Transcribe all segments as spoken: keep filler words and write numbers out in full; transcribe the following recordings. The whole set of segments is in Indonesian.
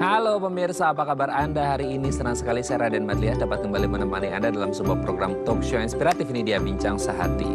Halo pemirsa, apa kabar Anda hari ini? Senang sekali saya Raden Madliah dapat kembali menemani Anda dalam sebuah program talk show inspiratif. Ini dia Bincang Sehati.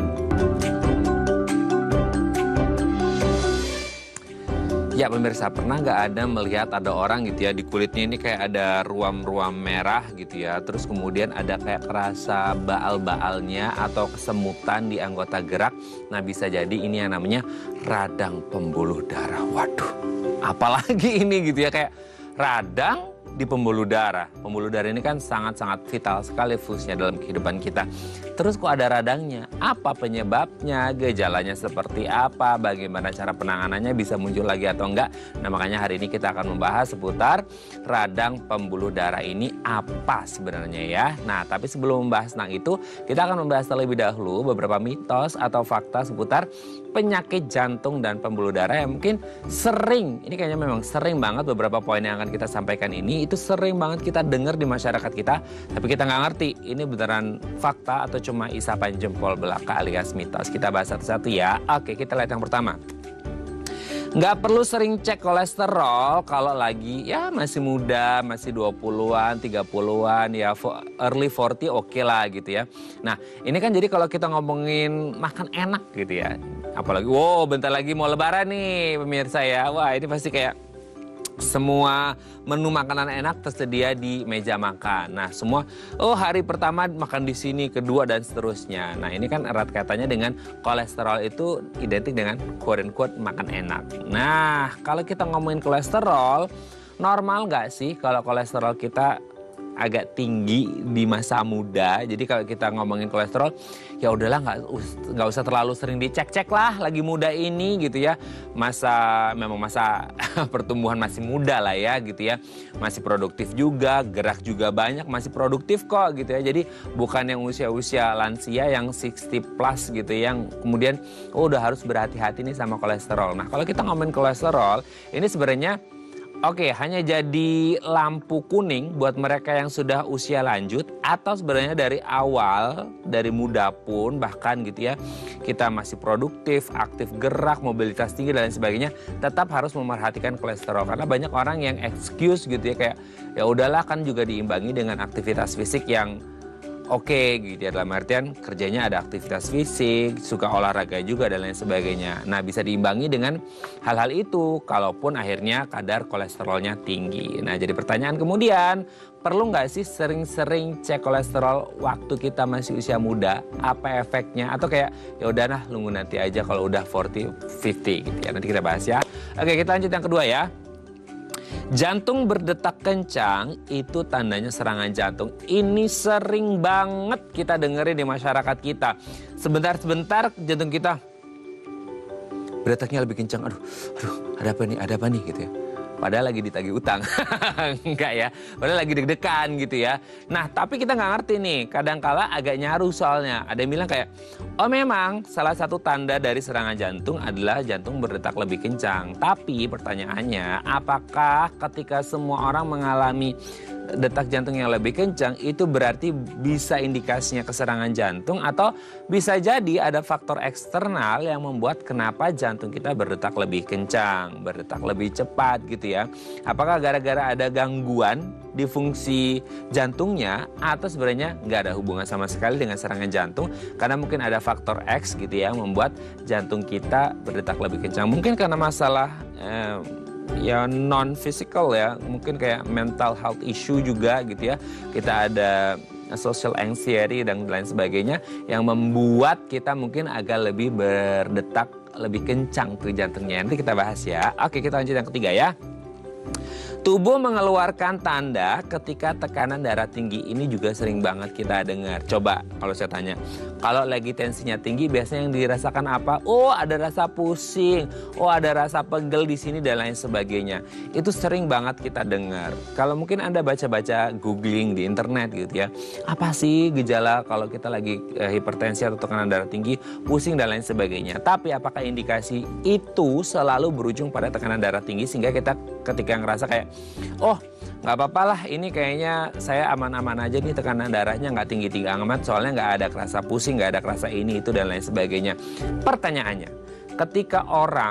Ya pemirsa, pernah nggak Anda melihat ada orang gitu ya, di kulitnya ini kayak ada ruam-ruam merah gitu ya. Terus kemudian ada kayak kerasa baal-baalnya atau kesemutan di anggota gerak. Nah bisa jadi ini yang namanya radang pembuluh darah. Waduh, apalagi ini gitu ya, kayak radang di pembuluh darah. Pembuluh darah ini kan sangat-sangat vital sekali fungsinya dalam kehidupan kita. Terus kok ada radangnya? Apa penyebabnya? Gejalanya seperti apa? Bagaimana cara penanganannya? Bisa muncul lagi atau enggak? Nah makanya hari ini kita akan membahas seputar radang pembuluh darah ini apa sebenarnya ya. Nah tapi sebelum membahas tentang itu, kita akan membahas terlebih dahulu beberapa mitos atau fakta seputar penyakit jantung dan pembuluh darah yang mungkin sering, ini kayaknya memang sering banget beberapa poin yang akan kita sampaikan ini, itu sering banget kita dengar di masyarakat kita, tapi kita nggak ngerti ini beneran fakta atau cuma isapan jempol belaka alias mitos. Kita bahas satu-satu ya. Oke, kita lihat yang pertama. Nggak perlu sering cek kolesterol kalau lagi ya masih muda, masih dua puluhan, tiga puluhan, ya early forty oke okay lah gitu ya. Nah ini kan jadi kalau kita ngomongin makan enak gitu ya. Apalagi wow bentar lagi mau lebaran nih pemirsa ya. Wah ini pasti kayak semua menu makanan enak tersedia di meja makan. Nah semua, oh hari pertama makan di sini, kedua dan seterusnya. Nah ini kan erat katanya dengan kolesterol itu identik dengan quote-unquote makan enak. Nah kalau kita ngomongin kolesterol, normal nggak sih kalau kolesterol kita agak tinggi di masa muda? Jadi kalau kita ngomongin kolesterol, ya udahlah nggak nggak usah terlalu sering dicek-cek lah lagi muda ini gitu ya. Masa memang masa pertumbuhan masih muda lah ya gitu ya. Masih produktif juga, gerak juga banyak, masih produktif kok gitu ya. Jadi bukan yang usia-usia lansia yang enam puluh plus gitu yang kemudian oh udah harus berhati-hati nih sama kolesterol. Nah kalau kita ngomongin kolesterol, ini sebenarnya oke, hanya jadi lampu kuning buat mereka yang sudah usia lanjut atau sebenarnya dari awal, dari muda pun bahkan gitu ya, kita masih produktif, aktif gerak, mobilitas tinggi dan lain sebagainya, tetap harus memerhatikan kolesterol karena banyak orang yang excuse gitu ya kayak ya udahlah kan juga diimbangi dengan aktivitas fisik yang oke gitu ya, dalam artian kerjanya ada aktivitas fisik, suka olahraga juga dan lain sebagainya. Nah bisa diimbangi dengan hal-hal itu kalaupun akhirnya kadar kolesterolnya tinggi. Nah jadi pertanyaan kemudian, perlu nggak sih sering-sering cek kolesterol waktu kita masih usia muda? Apa efeknya? Atau kayak ya udah nah nunggu nanti aja kalau udah forty, fifty gitu ya. Nanti kita bahas ya. Oke kita lanjut yang kedua ya. Jantung berdetak kencang itu tandanya serangan jantung. Ini sering banget kita dengerin di masyarakat kita. Sebentar-sebentar jantung kita berdetaknya lebih kencang. Aduh, aduh, ada apa nih, ada apa nih gitu ya. Padahal lagi ditagih utang. Enggak ya, padahal lagi deg-degan gitu ya. Nah tapi kita nggak ngerti nih, kadangkala agak nyaru soalnya. Ada yang bilang kayak, oh memang salah satu tanda dari serangan jantung adalah jantung berdetak lebih kencang. Tapi pertanyaannya, apakah ketika semua orang mengalami detak jantung yang lebih kencang itu berarti bisa indikasinya keserangan jantung, atau bisa jadi ada faktor eksternal yang membuat kenapa jantung kita berdetak lebih kencang, berdetak lebih cepat gitu ya. Apakah gara-gara ada gangguan di fungsi jantungnya atau sebenarnya nggak ada hubungan sama sekali dengan serangan jantung, karena mungkin ada faktor X gitu ya yang membuat jantung kita berdetak lebih kencang. Mungkin karena masalah eh, ya non physical ya, mungkin kayak mental health issue juga gitu ya, kita ada social anxiety dan lain sebagainya yang membuat kita mungkin agak lebih berdetak lebih kencang tuh jantungnya. Nanti kita bahas ya. Oke kita lanjut yang ketiga ya. Tubuh mengeluarkan tanda ketika tekanan darah tinggi. Ini juga sering banget kita dengar. Coba kalau saya tanya, kalau lagi tensinya tinggi biasanya yang dirasakan apa? Oh ada rasa pusing, oh ada rasa pegel di sini dan lain sebagainya. Itu sering banget kita dengar. Kalau mungkin Anda baca-baca googling di internet gitu ya, apa sih gejala kalau kita lagi eh, hipertensi atau tekanan darah tinggi, pusing dan lain sebagainya. Tapi apakah indikasi itu selalu berujung pada tekanan darah tinggi sehingga kita ketika ngerasa kayak oh nggak apa-apa lah ini kayaknya saya aman-aman aja nih, tekanan darahnya nggak tinggi-tinggi amat soalnya nggak ada kerasa pusing, nggak ada kerasa ini itu dan lain sebagainya. Pertanyaannya, ketika orang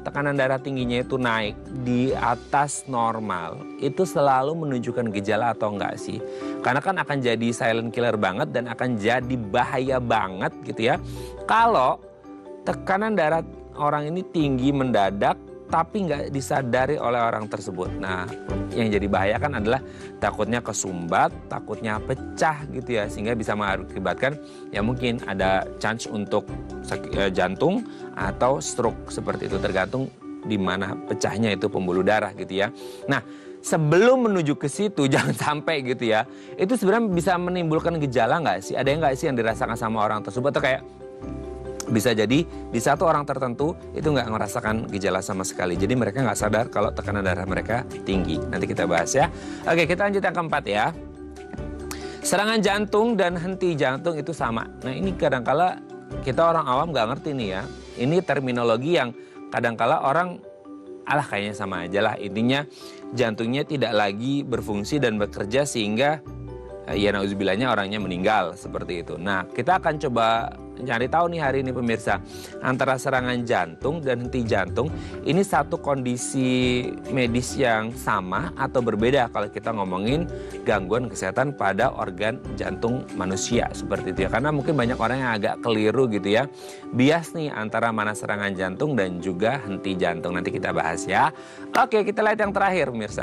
tekanan darah tingginya itu naik di atas normal, itu selalu menunjukkan gejala atau enggak sih? Karena kan akan jadi silent killer banget dan akan jadi bahaya banget gitu ya. Kalau tekanan darah orang ini tinggi mendadak tapi nggak disadari oleh orang tersebut. Nah, yang jadi bahaya kan adalah takutnya kesumbat, takutnya pecah gitu ya. Sehingga bisa mengakibatkan ya mungkin ada chance untuk sakit jantung atau stroke seperti itu. Tergantung di mana pecahnya itu pembuluh darah gitu ya. Nah, sebelum menuju ke situ jangan sampai gitu ya. Itu sebenarnya bisa menimbulkan gejala nggak sih? Ada yang nggak sih yang dirasakan sama orang tersebut atau kayak bisa jadi di satu orang tertentu itu nggak merasakan gejala sama sekali. Jadi mereka nggak sadar kalau tekanan darah mereka tinggi. Nanti kita bahas ya. Oke, kita lanjut yang keempat ya. Serangan jantung dan henti jantung itu sama. Nah ini kadangkala kita orang awam nggak ngerti nih ya. Ini terminologi yang kadangkala orang alah kayaknya sama aja lah. Intinya jantungnya tidak lagi berfungsi dan bekerja sehingga ya nauzubillahnya orangnya meninggal seperti itu. Nah kita akan coba cari tahu nih hari ini pemirsa, antara serangan jantung dan henti jantung ini satu kondisi medis yang sama atau berbeda kalau kita ngomongin gangguan kesehatan pada organ jantung manusia seperti itu ya. Karena mungkin banyak orang yang agak keliru gitu ya, bias nih antara mana serangan jantung dan juga henti jantung. Nanti kita bahas ya. Oke, kita lihat yang terakhir pemirsa.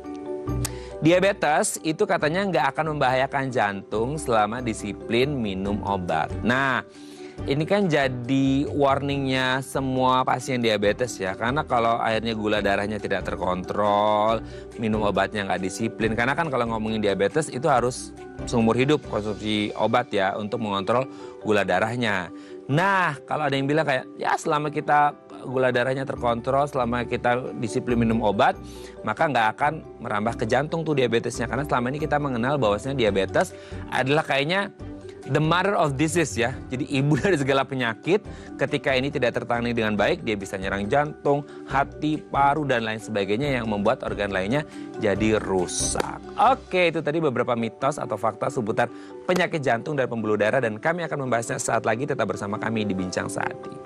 Diabetes itu katanya nggak akan membahayakan jantung selama disiplin minum obat. Nah, ini kan jadi warningnya semua pasien diabetes ya. Karena kalau akhirnya gula darahnya tidak terkontrol, minum obatnya nggak disiplin. Karena kan kalau ngomongin diabetes itu harus seumur hidup konsumsi obat ya untuk mengontrol gula darahnya. Nah, kalau ada yang bilang kayak, ya selama kita gula darahnya terkontrol, selama kita disiplin minum obat, maka nggak akan merambah ke jantung tuh diabetesnya. Karena selama ini kita mengenal bahwasanya diabetes adalah kayaknya the mother of disease ya. Jadi ibu dari segala penyakit. Ketika ini tidak tertangani dengan baik, dia bisa nyerang jantung, hati, paru, dan lain sebagainya yang membuat organ lainnya jadi rusak. Oke, itu tadi beberapa mitos atau fakta seputar penyakit jantung dan pembuluh darah. Dan kami akan membahasnya saat lagi. Tetap bersama kami di Bincang Sehati.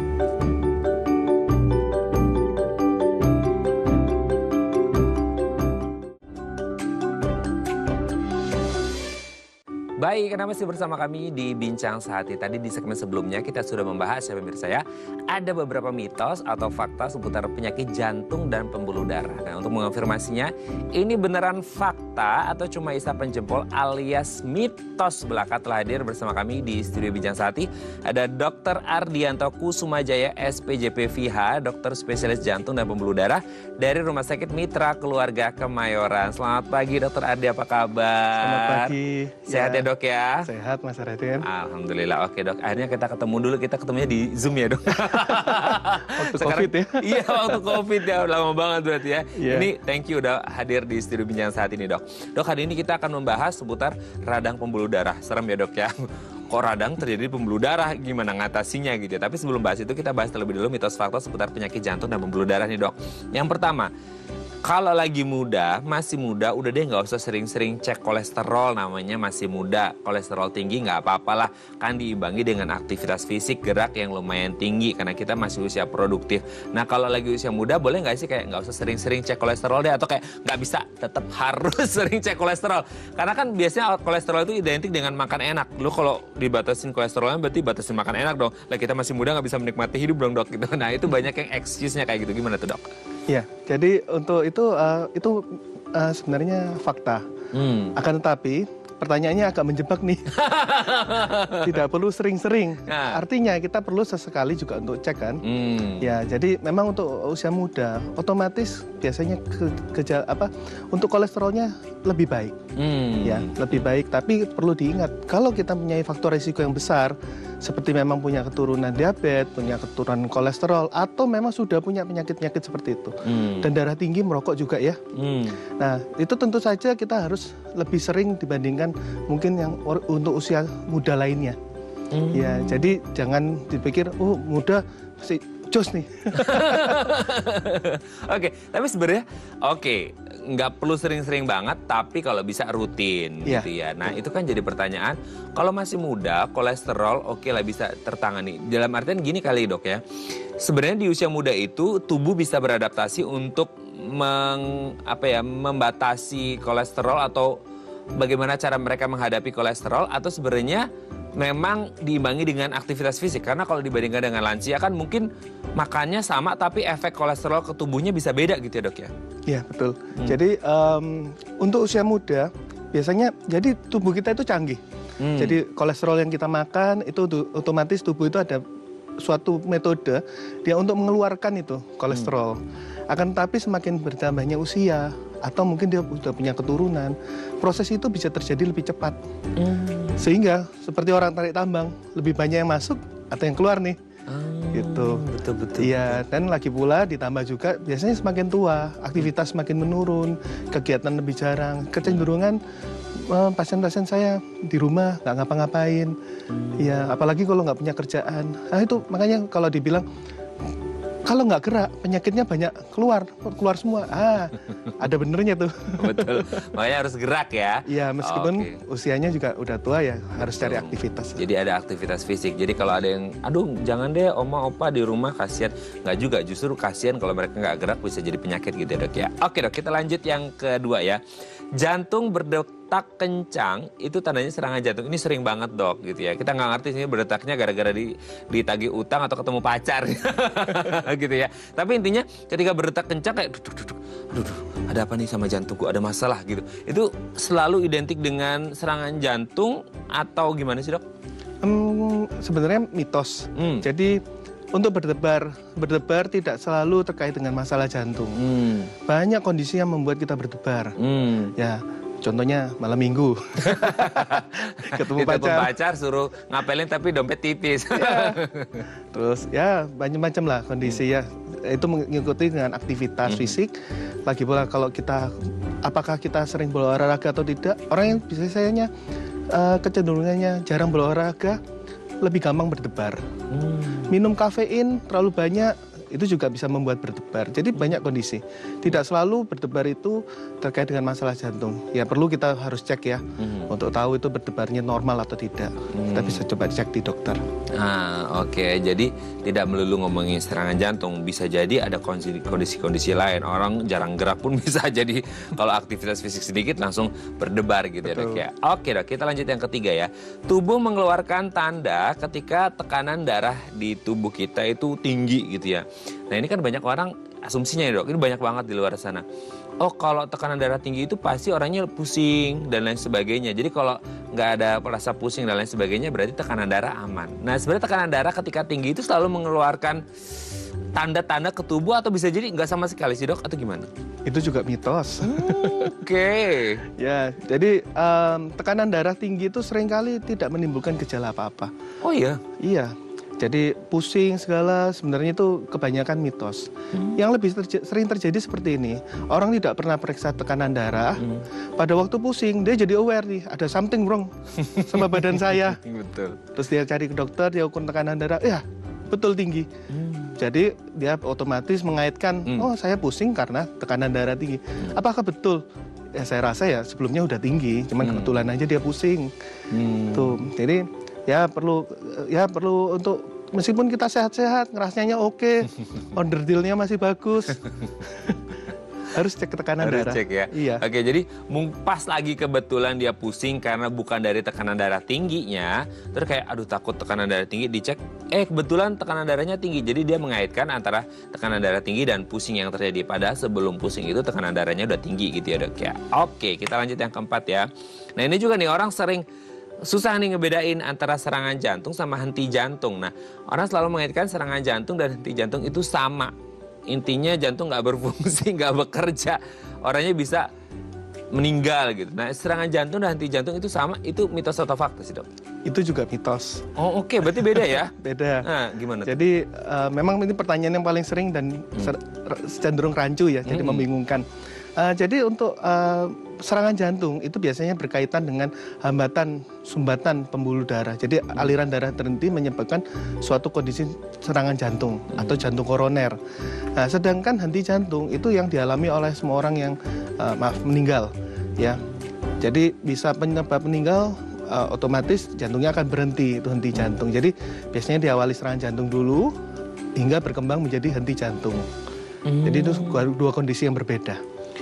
Baik, karena masih bersama kami di Bincang Sehati. Tadi di segmen sebelumnya kita sudah membahas ya pemirsa ya. Ada beberapa mitos atau fakta seputar penyakit jantung dan pembuluh darah. Nah untuk mengonfirmasinya, ini beneran fakta atau cuma isapan jempol alias mitos belaka? Telah hadir bersama kami di studio Bincang Sehati. Ada Dokter Ardianto Kusumajaya S P J P V H, dokter spesialis jantung dan pembuluh darah dari Rumah Sakit Mitra Keluarga Kemayoran. Selamat pagi Dokter Ardi, apa kabar? Selamat pagi. Sehat ya, ya dok ya? Sehat Mas Raden. Alhamdulillah. Oke dok, akhirnya kita ketemu dulu. Kita ketemunya di Zoom ya dok? Waktu Sekarang, Covid ya? Iya waktu Covid ya, lama banget berarti ya. Yeah. Ini thank you udah hadir di studio Bincang Saat ini dok. Dok, hari ini kita akan membahas seputar radang pembuluh darah. Serem ya dok ya? Kok radang terjadi pembuluh darah, gimana ngatasinya gitu ya. Tapi sebelum bahas itu kita bahas terlebih dulu mitos fakta seputar penyakit jantung dan pembuluh darah nih dok. Yang pertama, kalau lagi muda, masih muda, udah deh nggak usah sering-sering cek kolesterol, namanya masih muda. Kolesterol tinggi nggak apa-apalah, kan diimbangi dengan aktivitas fisik, gerak yang lumayan tinggi, karena kita masih usia produktif. Nah kalau lagi usia muda, boleh nggak sih kayak nggak usah sering-sering cek kolesterol deh, atau kayak nggak bisa, tetap harus sering cek kolesterol. Karena kan biasanya kolesterol itu identik dengan makan enak. Lu kalau dibatasin kolesterolnya berarti batasin makan enak dong. Lah kita masih muda nggak bisa menikmati hidup dong dok gitu. Nah itu banyak yang excuse-nya kayak gitu, gimana tuh dok? Ya, jadi untuk itu uh, itu uh, sebenarnya fakta. Hmm. Akan tetapi pertanyaannya agak menjebak nih. Tidak perlu sering-sering. Nah. Artinya kita perlu sesekali juga untuk cek kan. Hmm. Ya, jadi memang untuk usia muda otomatis biasanya ke, ke apa untuk kolesterolnya lebih baik. Hmm. Ya, lebih baik. Tapi perlu diingat kalau kita punya faktor risiko yang besar, seperti memang punya keturunan diabetes, punya keturunan kolesterol, atau memang sudah punya penyakit-penyakit seperti itu. Hmm. Dan darah tinggi, merokok juga ya. Hmm. Nah, itu tentu saja kita harus lebih sering dibandingkan mungkin yang untuk usia muda lainnya. Hmm. Ya, jadi jangan dipikir, oh muda masih jos nih. Oke, tapi sebenarnya oke, nggak perlu sering-sering banget, tapi kalau bisa rutin yeah. gitu ya. Nah itu kan jadi pertanyaan, kalau masih muda, kolesterol oke okay lah bisa tertangani. Dalam artian gini kali dok ya, sebenarnya di usia muda itu tubuh bisa beradaptasi untuk meng, apa ya, membatasi kolesterol atau bagaimana cara mereka menghadapi kolesterol, atau sebenarnya memang diimbangi dengan aktivitas fisik. Karena kalau dibandingkan dengan lansia kan mungkin makannya sama tapi efek kolesterol ke tubuhnya bisa beda gitu ya dok ya? Iya betul. Hmm. Jadi um, untuk usia muda biasanya jadi tubuh kita itu canggih. Hmm. Jadi kolesterol yang kita makan itu otomatis tubuh itu ada suatu metode dia untuk mengeluarkan itu kolesterol. Hmm. Akan tetapi semakin bertambahnya usia atau mungkin dia sudah punya keturunan, proses itu bisa terjadi lebih cepat. Hmm. Sehingga seperti orang tarik tambang, lebih banyak yang masuk atau yang keluar nih. Hmm, gitu. Betul betul. Iya, dan lagi pula ditambah juga biasanya semakin tua, aktivitas semakin menurun, kegiatan lebih jarang, kecenderungan pasien-pasien saya di rumah nggak ngapa-ngapain. Iya, hmm. apalagi kalau nggak punya kerjaan. Nah itu makanya kalau dibilang kalau nggak gerak, penyakitnya banyak keluar, keluar semua. Ah, ada benernya tuh. Betul, makanya harus gerak ya. Iya, meskipun oh, okay. usianya juga udah tua ya, harus Betul. cari aktivitas. Jadi ada aktivitas fisik. Jadi kalau ada yang, aduh jangan deh oma opa di rumah kasihan. Nggak juga, justru kasihan kalau mereka nggak gerak bisa jadi penyakit gitu ya dok ya. Oke dok, kita lanjut yang kedua ya. Jantung berdetak kencang, itu tandanya serangan jantung. Ini sering banget dok gitu ya. Kita nggak ngerti sih berdetaknya gara-gara di, ditagih utang atau ketemu pacar gitu ya. Tapi intinya ketika berdetak kencang kayak duduk, duduk, duduk, ada apa nih sama jantungku, ada masalah gitu. Itu selalu identik dengan serangan jantung atau gimana sih dok? Hmm, sebenarnya mitos. Hmm. Jadi untuk berdebar, berdebar tidak selalu terkait dengan masalah jantung. Hmm. Banyak kondisi yang membuat kita berdebar. Hmm. Ya, contohnya malam minggu. Ketemu pacar. pacar suruh ngapelin tapi dompet tipis. Ya. Terus ya banyak-macam lah kondisi hmm. ya. Itu mengikuti dengan aktivitas hmm. fisik. Lagi pula kalau kita, apakah kita sering berolahraga atau tidak. Orang yang biasanya uh, kecenderungannya jarang berolahraga, lebih gampang berdebar. Hmm. Minum kafein terlalu banyak, itu juga bisa membuat berdebar. Jadi banyak kondisi. Tidak selalu berdebar itu terkait dengan masalah jantung. Ya perlu kita harus cek ya, hmm. untuk tahu itu berdebarnya normal atau tidak. Hmm. Kita bisa coba cek di dokter. Ah, oke. Okay. Jadi tidak melulu ngomongin serangan jantung. Bisa jadi ada kondisi-kondisi lain. Orang jarang gerak pun bisa jadi kalau aktivitas fisik sedikit langsung berdebar gitu. Betul. Ya dok ya. Oke dok, kita lanjut yang ketiga ya. Tubuh mengeluarkan tanda ketika tekanan darah di tubuh kita itu tinggi gitu ya. Nah ini kan banyak orang asumsinya ya dok, ini banyak banget di luar sana. Oh kalau tekanan darah tinggi itu pasti orangnya pusing dan lain sebagainya. Jadi kalau nggak ada rasa pusing dan lain sebagainya berarti tekanan darah aman. Nah sebenarnya tekanan darah ketika tinggi itu selalu mengeluarkan tanda-tanda ke tubuh atau bisa jadi nggak sama sekali sih dok atau gimana? Itu juga mitos. Oke. Okay. Ya jadi um, tekanan darah tinggi itu seringkali tidak menimbulkan gejala apa-apa. Oh iya? Iya. Jadi pusing segala sebenarnya itu kebanyakan mitos. Hmm. Yang lebih terja sering terjadi seperti ini. Orang tidak pernah periksa tekanan darah. Hmm. Pada waktu pusing dia jadi aware nih ada something wrong sama badan saya. Betul. Terus dia cari ke dokter, dia ukur tekanan darah, ya betul tinggi. Hmm. Jadi dia otomatis mengaitkan, hmm. oh saya pusing karena tekanan darah tinggi. Hmm. Apakah betul? Ya saya rasa ya sebelumnya udah tinggi, cuman hmm. kebetulan aja dia pusing. Hmm. Tuh, jadi ya perlu ya perlu untuk meskipun kita sehat-sehat ngerasanya oke, order dealnya masih bagus, harus cek tekanan harus darah. Cek ya. Iya. Oke, jadi pas lagi kebetulan dia pusing karena bukan dari tekanan darah tingginya, terus kayak aduh takut tekanan darah tinggi, dicek, eh kebetulan tekanan darahnya tinggi, jadi dia mengaitkan antara tekanan darah tinggi dan pusing yang terjadi. Padahal sebelum pusing itu tekanan darahnya udah tinggi gitu ya dok ya. Oke, kita lanjut yang keempat ya. Nah ini juga nih orang sering susah nih ngebedain antara serangan jantung sama henti jantung. Nah, orang selalu mengaitkan serangan jantung dan henti jantung itu sama. Intinya jantung nggak berfungsi, nggak bekerja. Orangnya bisa meninggal gitu. Nah, serangan jantung dan henti jantung itu sama, itu mitos atau fakta sih dok? Itu juga mitos. Oh oke, okay. Berarti beda ya? Beda. Nah, gimana? Jadi uh, memang ini pertanyaan yang paling sering dan hmm. cenderung rancu ya, hmm. jadi membingungkan. Uh, jadi untuk uh, serangan jantung itu biasanya berkaitan dengan hambatan sumbatan pembuluh darah. Jadi aliran darah terhenti menyebabkan suatu kondisi serangan jantung hmm. atau jantung koroner. Nah, sedangkan henti jantung itu yang dialami oleh semua orang yang uh, maaf meninggal, ya. Jadi bisa penyebab meninggal uh, otomatis jantungnya akan berhenti, itu henti jantung. Jadi biasanya diawali serangan jantung dulu hingga berkembang menjadi henti jantung. Hmm. Jadi itu dua kondisi yang berbeda.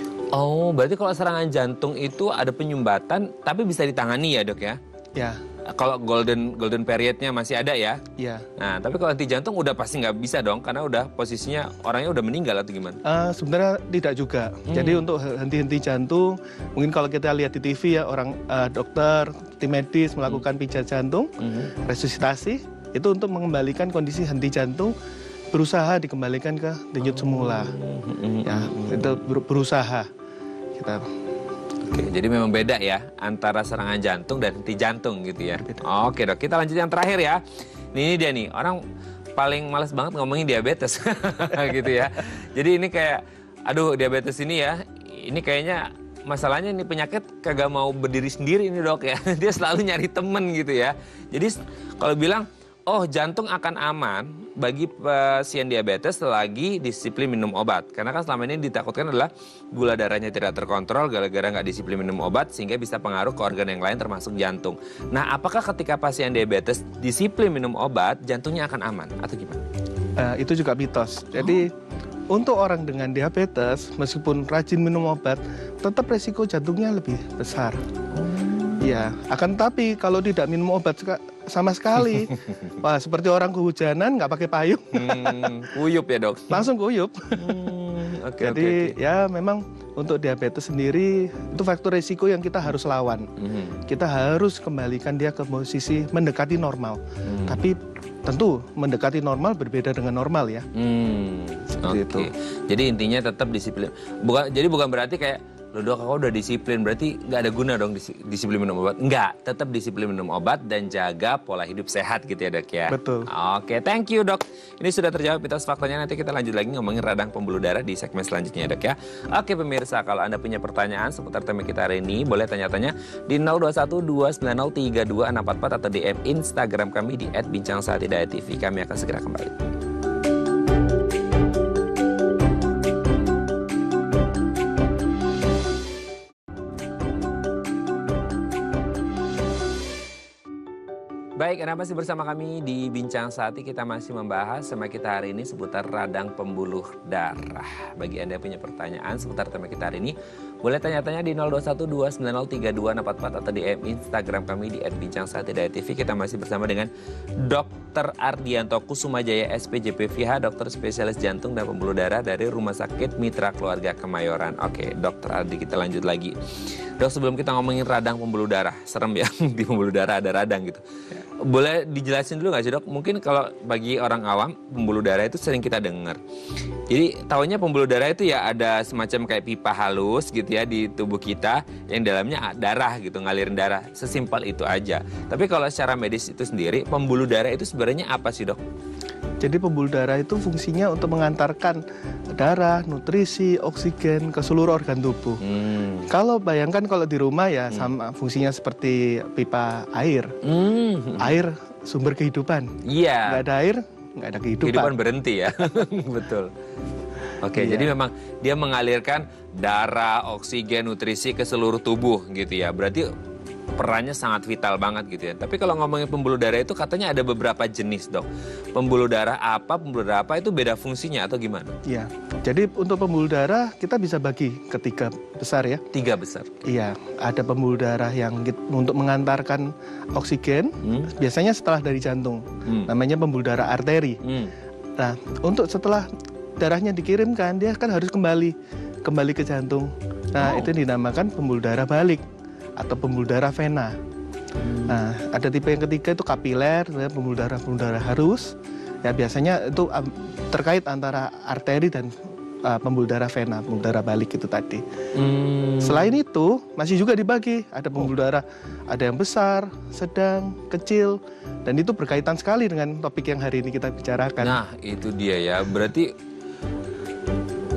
Oh, berarti kalau serangan jantung itu ada penyumbatan, tapi bisa ditangani ya dok ya? Ya. Kalau golden golden periodnya masih ada ya? Ya. Nah, tapi kalau henti jantung udah pasti nggak bisa dong, karena udah posisinya orangnya udah meninggal atau gimana? Uh, sebenarnya tidak juga. Hmm. Jadi untuk henti-henti jantung, mungkin kalau kita lihat di T V ya orang uh, dokter, tim medis melakukan hmm. pijat jantung, hmm. resusitasi, itu untuk mengembalikan kondisi henti jantung. Berusaha dikembalikan ke denyut semula, oh. ya itu berusaha kita. Oke, jadi memang beda ya antara serangan jantung dan henti jantung gitu ya. Beda. Oke dok, kita lanjut yang terakhir ya. Ini dia nih, orang paling males banget ngomongin diabetes, gitu ya. Jadi ini kayak, aduh diabetes ini ya, ini kayaknya masalahnya ini penyakit kagak mau berdiri sendiri ini dok ya. Dia selalu nyari temen gitu ya. Jadi kalau bilang, oh jantung akan aman bagi pasien diabetes selagi disiplin minum obat. Karena kan selama ini ditakutkan adalah gula darahnya tidak terkontrol gara-gara nggak disiplin minum obat sehingga bisa pengaruh ke organ yang lain termasuk jantung. Nah apakah ketika pasien diabetes disiplin minum obat jantungnya akan aman atau gimana? Uh, itu juga mitos. Jadi oh. untuk orang dengan diabetes meskipun rajin minum obat tetap resiko jantungnya lebih besar. Oh. Ya, akan tapi kalau tidak minum obat sama sekali, wah seperti orang kehujanan nggak pakai payung, hmm, kuyup ya dok? Langsung kuyup. Hmm, okay, Jadi okay, okay. ya memang untuk diabetes sendiri itu faktor resiko yang kita harus lawan. Hmm. Kita harus kembalikan dia ke posisi mendekati normal. Hmm. Tapi tentu mendekati normal berbeda dengan normal ya. Hmm, Oke. Okay. Itu. Jadi intinya tetap disiplin. Bukan, jadi bukan berarti kayak loh dok, aku udah disiplin, berarti nggak ada guna dong disiplin minum obat. Enggak, tetap disiplin minum obat dan jaga pola hidup sehat gitu ya dok ya. Betul. Oke, thank you dok. Ini sudah terjawab mitos faktanya, nanti kita lanjut lagi ngomongin radang pembuluh darah di segmen selanjutnya ya dok ya. Oke pemirsa, kalau Anda punya pertanyaan seputar tema kita hari ini, boleh tanya-tanya di nol dua satu dua sembilan nol tiga dua enam empat empat atau di D M Instagram kami di et bincang saat hidayah T V. Kami akan segera kembali. Baik, Anda masih bersama kami di Bincang Saati. Kita masih membahas tema kita hari ini seputar radang pembuluh darah. Bagi Anda yang punya pertanyaan seputar tema kita hari ini, boleh tanya-tanya di nol dua satu dua sembilan nol tiga dua enam empat empat atau di Instagram kami di et bincang saat hidayah T V. Kita masih bersama dengan dokter Ardianto Kusumajaya S P J P V H, dokter spesialis jantung dan pembuluh darah dari Rumah Sakit Mitra Keluarga Kemayoran. Oke, dokter Ardi, kita lanjut lagi. Dok, sebelum kita ngomongin radang pembuluh darah, serem ya, di pembuluh darah ada radang gitu. Boleh dijelasin dulu nggak sih dok? Mungkin kalau bagi orang awam, pembuluh darah itu sering kita dengar. Jadi tahunya pembuluh darah itu ya ada semacam kayak pipa halus gitu ya di tubuh kita, yang dalamnya darah gitu, ngalirin darah. Sesimpel itu aja. Tapi kalau secara medis itu sendiri, pembuluh darah itu sebenarnya apa sih dok? Jadi pembuluh darah itu fungsinya untuk mengantarkan darah, nutrisi, oksigen ke seluruh organ tubuh. Hmm. Kalau bayangkan kalau di rumah ya hmm. sama fungsinya seperti pipa air. Hmm. Air sumber kehidupan. Iya. Yeah. Nggak ada air, nggak ada kehidupan. Kehidupan berhenti ya. Betul. Oke, yeah. Jadi memang dia mengalirkan darah, oksigen, nutrisi ke seluruh tubuh gitu ya. Berarti perannya sangat vital banget gitu ya. Tapi kalau ngomongin pembuluh darah itu katanya ada beberapa jenis dok. Pembuluh darah apa, pembuluh darah apa itu beda fungsinya atau gimana? Iya, jadi untuk pembuluh darah kita bisa bagi ke tiga besar ya. Tiga besar? Iya, ada pembuluh darah yang untuk mengantarkan oksigen, hmm? biasanya setelah dari jantung. Hmm. Namanya pembuluh darah arteri. Hmm. Nah, untuk setelah darahnya dikirimkan, dia kan harus kembali, kembali ke jantung. Nah, oh. itu dinamakan pembuluh darah balik atau pembuluh darah vena. Hmm. Nah, ada tipe yang ketiga itu kapiler, pembuluh darah pembuluh darah harus. Ya biasanya itu um, terkait antara arteri dan uh, pembuluh darah vena, pembuluh darah balik itu tadi. Hmm. Selain itu masih juga dibagi, ada pembuluh darah, ada yang besar, sedang, kecil, dan itu berkaitan sekali dengan topik yang hari ini kita bicarakan. Nah, itu dia ya. Berarti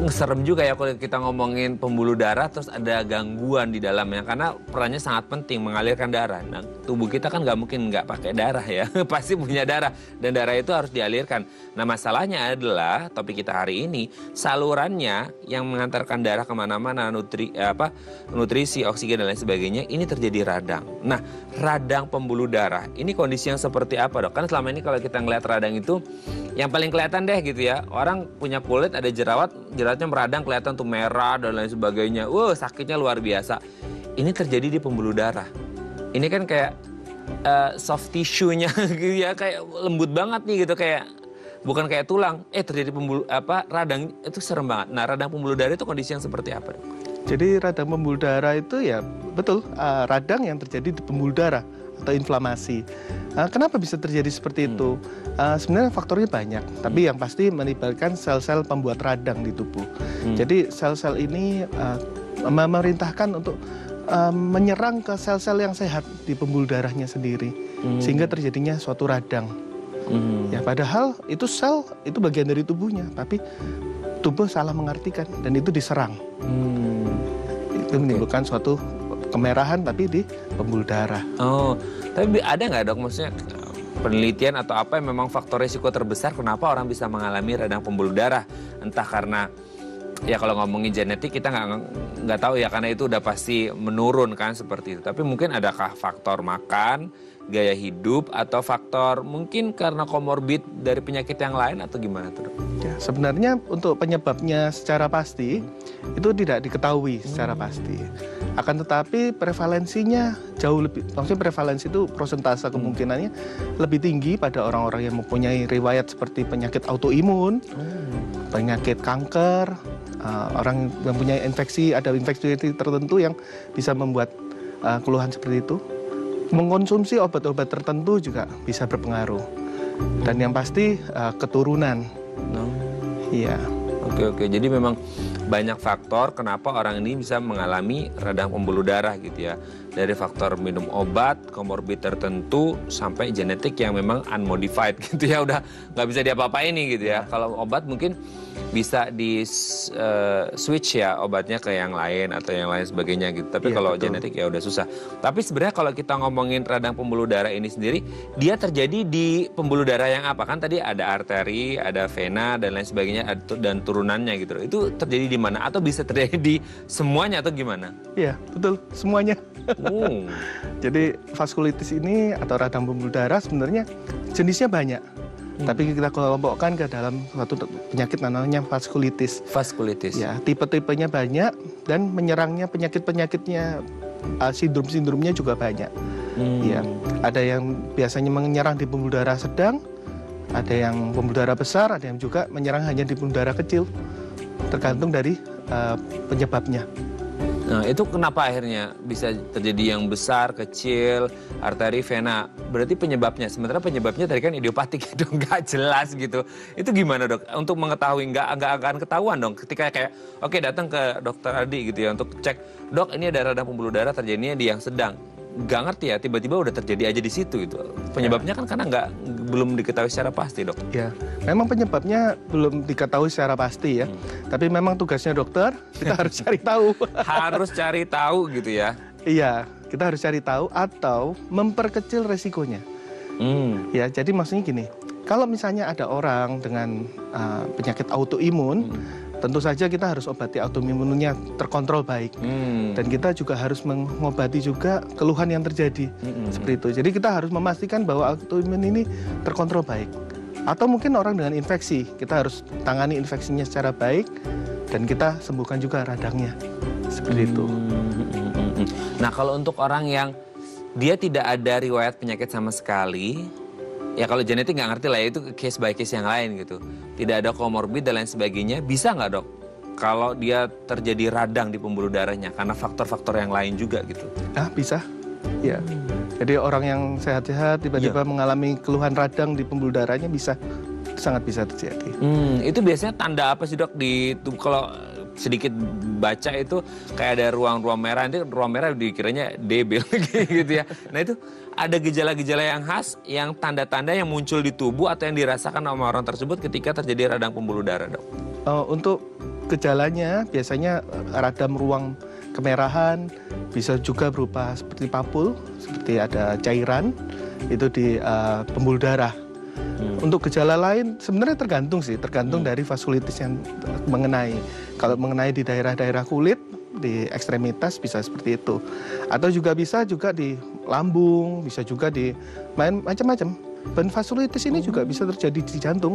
serem juga ya kalau kita ngomongin pembuluh darah terus ada gangguan di dalamnya. Karena perannya sangat penting mengalirkan darah. Nah tubuh kita kan nggak mungkin nggak pakai darah ya. Pasti punya darah. Dan darah itu harus dialirkan. Nah masalahnya adalah topik kita hari ini. Salurannya yang mengantarkan darah kemana-mana. Nutri, apa, nutrisi, oksigen dan lain sebagainya. Ini terjadi radang. Nah radang pembuluh darah. Ini kondisi yang seperti apa dok? Kan selama ini kalau kita ngeliat radang itu. Yang paling kelihatan deh gitu ya. Orang punya kulit ada jerawat. Jerawatnya meradang kelihatan tuh merah dan lain sebagainya. Wah, sakitnya luar biasa. Ini terjadi di pembuluh darah. Ini kan kayak uh, soft tissue-nya gitu ya, kayak lembut banget nih gitu, kayak bukan kayak tulang. Eh terjadi pembuluh apa radang, itu serem banget. Nah, radang pembuluh darah itu kondisi yang seperti apa, dok? Jadi radang pembuluh darah itu ya betul uh, radang yang terjadi di pembuluh darah atau inflamasi. Uh, kenapa bisa terjadi seperti hmm. itu? Uh, sebenarnya faktornya banyak, hmm. tapi yang pasti melibatkan sel-sel pembuat radang di tubuh. Hmm. Jadi sel-sel ini uh, memerintahkan untuk uh, menyerang ke sel-sel yang sehat di pembuluh darahnya sendiri, hmm. sehingga terjadinya suatu radang. Hmm. Ya padahal itu sel itu bagian dari tubuhnya, tapi tubuh salah mengartikan dan itu diserang. Hmm. Itu menimbulkan okay. suatu kemerahan tapi di pembuluh darah. Oh, tapi ada nggak dok maksudnya penelitian atau apa yang memang faktor risiko terbesar kenapa orang bisa mengalami radang pembuluh darah? Entah karena ya kalau ngomongin genetik kita nggak nggak tahu ya karena itu udah pasti menurun kan seperti itu. Tapi mungkin adakah faktor makan, gaya hidup atau faktor mungkin karena komorbid dari penyakit yang lain atau gimana tuh dok? Ya, sebenarnya untuk penyebabnya secara pasti hmm. itu tidak diketahui secara hmm. pasti. Akan tetapi prevalensinya jauh lebih, maksudnya prevalensi itu prosentase kemungkinannya hmm. lebih tinggi pada orang-orang yang mempunyai riwayat seperti penyakit autoimun, hmm. penyakit kanker, uh, orang yang punya infeksi, ada infeksi tertentu yang bisa membuat uh, keluhan seperti itu. Mengkonsumsi obat-obat tertentu juga bisa berpengaruh. Dan yang pasti uh, keturunan. No. Iya. Oke oke. Jadi memang banyak faktor kenapa orang ini bisa mengalami radang pembuluh darah gitu ya. Dari faktor minum obat, komorbid tertentu, sampai genetik yang memang unmodified gitu ya. Udah nggak bisa diapa-apain nih gitu ya. Kalau obat mungkin bisa di uh, switch ya obatnya ke yang lain atau yang lain sebagainya gitu. Tapi ya, kalau betul. Genetik ya udah susah. Tapi sebenarnya kalau kita ngomongin radang pembuluh darah ini sendiri, dia terjadi di pembuluh darah yang apa? Kan tadi ada arteri, ada vena dan lain sebagainya dan turunannya gitu. Itu terjadi di mana? Atau bisa terjadi di semuanya atau gimana? Iya, betul. Semuanya. Hmm. Jadi vaskulitis ini atau radang pembuluh darah sebenarnya jenisnya banyak. Hmm. Tapi kita kelompokkan ke dalam suatu penyakit namanya vaskulitis. Vaskulitis. Ya, tipe-tipenya banyak dan menyerangnya penyakit-penyakitnya, uh, sindrom-sindromnya juga banyak. Hmm. Ya, ada yang biasanya menyerang di pembuluh darah sedang, ada yang pembuluh darah besar, ada yang juga menyerang hanya di pembuluh darah kecil. Tergantung dari uh, penyebabnya. Nah, itu kenapa akhirnya bisa terjadi yang besar, kecil, arteri, vena? Berarti penyebabnya, sementara penyebabnya tadi kan idiopatik, itu nggak jelas gitu. Itu gimana dok? Untuk mengetahui, nggak nggak akan ketahuan dong ketika kayak, oke datang ke dokter Adi gitu ya untuk cek, dok ini ada radang pembuluh darah terjadinya di yang sedang. Nggak ngerti ya, tiba-tiba udah terjadi aja di situ gitu. Penyebabnya kan karena nggak belum diketahui secara pasti dok. Ya, memang penyebabnya belum diketahui secara pasti ya. Hmm. Tapi memang tugasnya dokter kita harus cari tahu. Harus cari tahu gitu ya. Iya, kita harus cari tahu atau memperkecil resikonya. Hmm. Ya, jadi maksudnya gini, kalau misalnya ada orang dengan uh, penyakit autoimun. Hmm. Tentu saja kita harus obati autoimunnya terkontrol baik. Hmm. Dan kita juga harus mengobati juga keluhan yang terjadi. Hmm. Seperti itu. Jadi kita harus memastikan bahwa autoimun ini terkontrol baik. Atau mungkin orang dengan infeksi, kita harus tangani infeksinya secara baik dan kita sembuhkan juga radangnya. Seperti hmm. itu. Nah, kalau untuk orang yang dia tidak ada riwayat penyakit sama sekali, ya kalau genetik nggak ngerti lah ya, itu case by case yang lain gitu. Tidak ada komorbid dan lain sebagainya, bisa nggak dok? Kalau dia terjadi radang di pembuluh darahnya karena faktor-faktor yang lain juga gitu. Ah bisa, ya. Jadi orang yang sehat-sehat tiba-tiba ya. mengalami keluhan radang di pembuluh darahnya bisa, sangat bisa terjadi. Hmm, itu biasanya tanda apa sih dok di tubuh? Kalau sedikit baca itu kayak ada ruang-ruang merah, nanti ruang merah dikiranya D B gitu ya. Nah itu ada gejala-gejala yang khas, yang tanda-tanda yang muncul di tubuh atau yang dirasakan sama orang tersebut ketika terjadi radang pembuluh darah dok? Uh, untuk gejalanya biasanya radam ruang kemerahan, bisa juga berupa seperti papul, seperti ada cairan itu di uh, pembuluh darah. Hmm. Untuk gejala lain sebenarnya tergantung sih, tergantung hmm. dari vaskulitis yang mengenai. Kalau mengenai di daerah-daerah kulit, di ekstremitas bisa seperti itu. Atau juga bisa juga di lambung, bisa juga di main macam-macam. Dan vaskulitis ini hmm. juga bisa terjadi di jantung.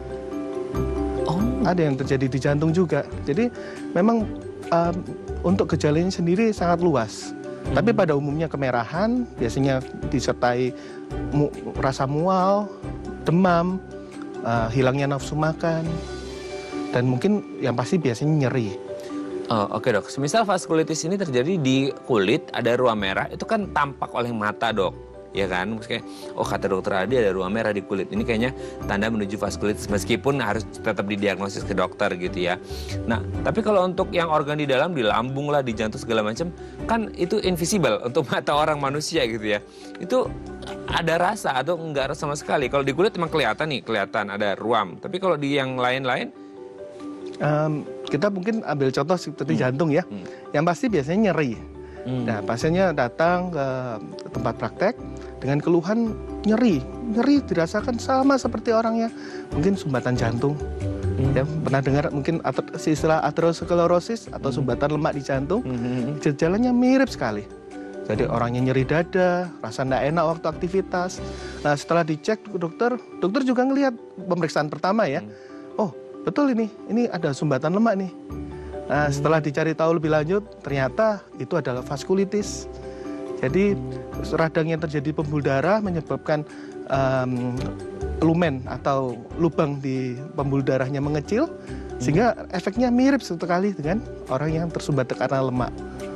Oh. Ada yang terjadi di jantung juga. Jadi memang um, untuk gejalanya sendiri sangat luas. Hmm. Tapi pada umumnya kemerahan biasanya disertai mu rasa mual, demam, uh, hilangnya nafsu makan, dan mungkin yang pasti biasanya nyeri. Oh, oke dok, semisal vaskulitis ini terjadi di kulit, ada ruam merah, itu kan tampak oleh mata dok, ya kan? Maksudnya, oh kata dokter Ardi ada ruam merah di kulit, ini kayaknya tanda menuju vaskulitis, meskipun harus tetap didiagnosis ke dokter gitu ya. Nah, tapi kalau untuk yang organ di dalam, di lambung lah, di jantung segala macam, kan itu invisible untuk mata orang manusia gitu ya. Itu ada rasa atau enggak sama sekali? Kalau di kulit memang kelihatan nih, kelihatan ada ruam, tapi kalau di yang lain-lain? Um, kita mungkin ambil contoh seperti hmm. jantung ya, hmm. yang pasti biasanya nyeri. Hmm. Nah, pasiennya datang ke tempat praktek dengan keluhan nyeri, nyeri dirasakan sama seperti orangnya mungkin sumbatan jantung. Hmm. Ya, pernah dengar mungkin istilah aterosklerosis atau hmm. sumbatan lemak di jantung, hmm. gejalanya mirip sekali. Jadi orangnya nyeri dada, rasa nggak enak waktu aktivitas. Nah, setelah dicek dokter, dokter juga ngelihat pemeriksaan pertama ya. Hmm. Oh, betul ini, ini ada sumbatan lemak nih. Nah, setelah dicari tahu lebih lanjut, ternyata itu adalah vaskulitis. Jadi radang yang terjadi pembuluh darah menyebabkan um, lumen atau lubang di pembuluh darahnya mengecil, sehingga efeknya mirip sekali dengan orang yang tersumbat karena lemak.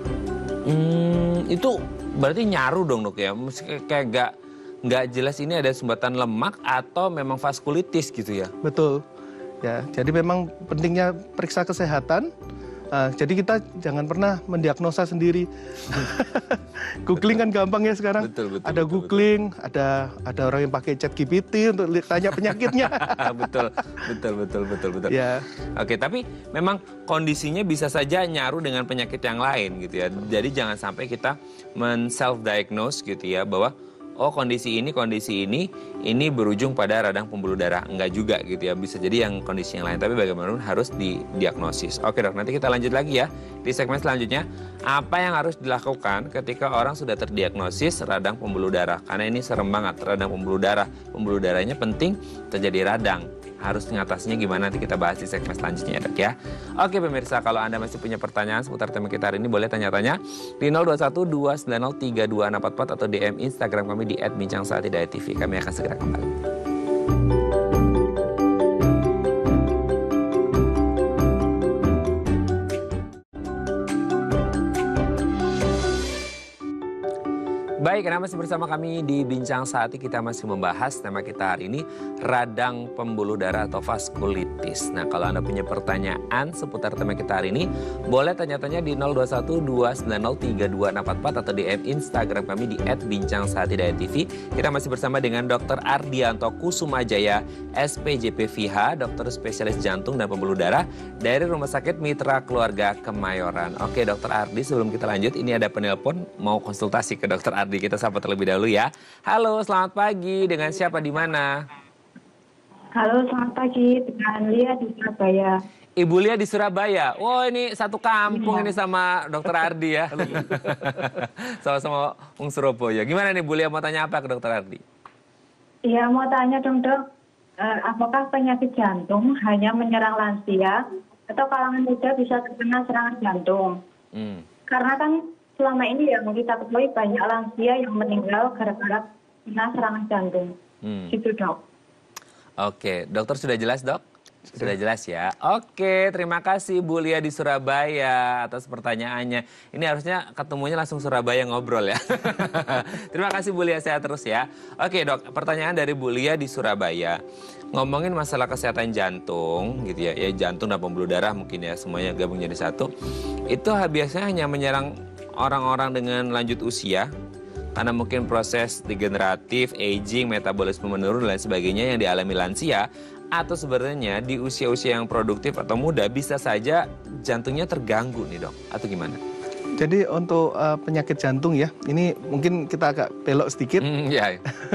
Hmm, itu berarti nyaru dong dok ya? Kayak nggak nggak jelas ini ada sumbatan lemak atau memang vaskulitis gitu ya? Betul. Ya, jadi memang pentingnya periksa kesehatan. Uh, jadi kita jangan pernah mendiagnosa sendiri. Googling kan gampang ya sekarang. Betul, betul, ada betul, googling, betul. ada ada orang yang pakai chat G P T untuk tanya penyakitnya. betul, betul, betul, betul, betul. Ya. Oke, tapi memang kondisinya bisa saja nyaru dengan penyakit yang lain gitu ya. Jadi jangan sampai kita men-self diagnose gitu ya bahwa oh kondisi ini, kondisi ini, ini berujung pada radang pembuluh darah. Enggak juga gitu ya, bisa jadi yang kondisi yang lain. Tapi bagaimanapun harus didiagnosis. Oke dok, nanti kita lanjut lagi ya. Di segmen selanjutnya, apa yang harus dilakukan ketika orang sudah terdiagnosis radang pembuluh darah? Karena ini serem banget, radang pembuluh darah. Pembuluh darahnya penting, terjadi radang. Harus mengatasinya gimana, nanti kita bahas di segmen selanjutnya dok ya. Oke pemirsa, kalau Anda masih punya pertanyaan seputar tema kita hari ini, boleh tanya-tanya di nol dua satu dua sembilan nol tiga dua enam empat empat atau D M Instagram kami di et bincang saat hidayat T V. Kami akan segera kembali. Baik, karena masih bersama kami di Bincang Saat ini, kita masih membahas tema kita hari ini, radang pembuluh darah atau vaskulitis. Nah, kalau Anda punya pertanyaan seputar tema kita hari ini, boleh tanya-tanya di nol dua satu dua sembilan nol tiga dua enam empat empat atau D M Instagram kami di et bincang saat hidayat T V. Kita masih bersama dengan dokter Ardianto Kusumajaya, S P J P V H, dokter spesialis jantung dan pembuluh darah dari Rumah Sakit Mitra Keluarga Kemayoran. Oke, dokter Ardi, sebelum kita lanjut, ini ada penelpon mau konsultasi ke dokter Ardi. Kita sapa terlebih dahulu ya. Halo, selamat pagi. Dengan siapa di mana? Halo, selamat pagi. Dengan Lia di Surabaya. Ibu Lia di Surabaya. Wow, ini satu kampung ya. Ini sama dokter Ardi ya. Sama-sama Wong Surabaya. Gimana nih Bu Lia, mau tanya apa ke dokter Ardi? Iya, mau tanya dong dok. Uh, apakah penyakit jantung hanya menyerang lansia atau kalangan muda bisa terkena serangan jantung? Hmm. Karena kan selama ini yang kita ketahui banyak lansia yang meninggal gara-gara kena serangan jantung. Hmm. Gitu dok. Oke, dokter sudah jelas dok? Sudah jelas ya. Oke, terima kasih Bu Lia di Surabaya atas pertanyaannya. Ini harusnya ketemunya langsung Surabaya ngobrol ya. Terima kasih Bu Lia, sehat terus ya. Oke dok, pertanyaan dari Bu Lia di Surabaya. Ngomongin masalah kesehatan jantung gitu ya, ya jantung dan pembuluh darah mungkin ya, semuanya gabung jadi satu. Itu biasanya hanya menyerang orang-orang dengan lanjut usia, karena mungkin proses degeneratif, aging, metabolisme menurun dan lain sebagainya yang dialami lansia, Atau sebenarnya di usia-usia yang produktif atau muda bisa saja jantungnya terganggu nih dok? Atau gimana? Jadi untuk uh, penyakit jantung ya, ini mungkin kita agak belok sedikit. Mm, yeah.